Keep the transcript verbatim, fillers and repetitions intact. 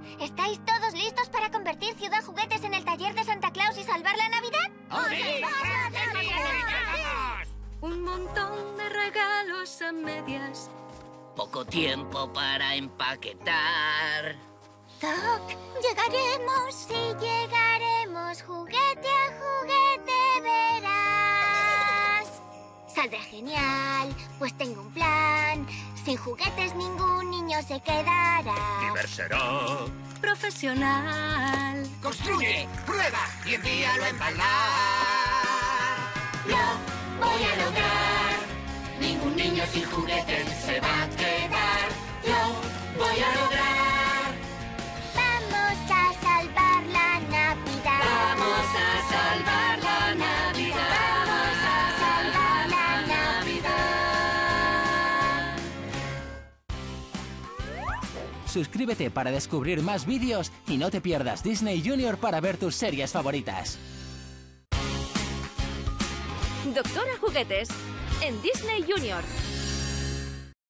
¿Estáis todos listos para convertir Ciudad Juguetes en el taller de Santa Claus y salvar la Navidad? ¡Oh, sí! Un montón de regalos a medias. Poco tiempo para empaquetar. Doc, llegaremos, sí llegaremos, juguete a juguete verás. Saldrá genial, pues tengo un plan. Sin juguetes ningún niño se quedará. Diverserá. Profesional. Construye, prueba y envíalo a embalar. Lo voy a lograr. Ningún niño sin juguetes se va a quedar. Lo voy a lograr. Vamos a salvar la Navidad. Vamos a salvar la Navidad. Vamos a salvar la Navidad. Suscríbete para descubrir más vídeos y no te pierdas Disney Junior para ver tus series favoritas. Doctora Juguetes en Disney Junior.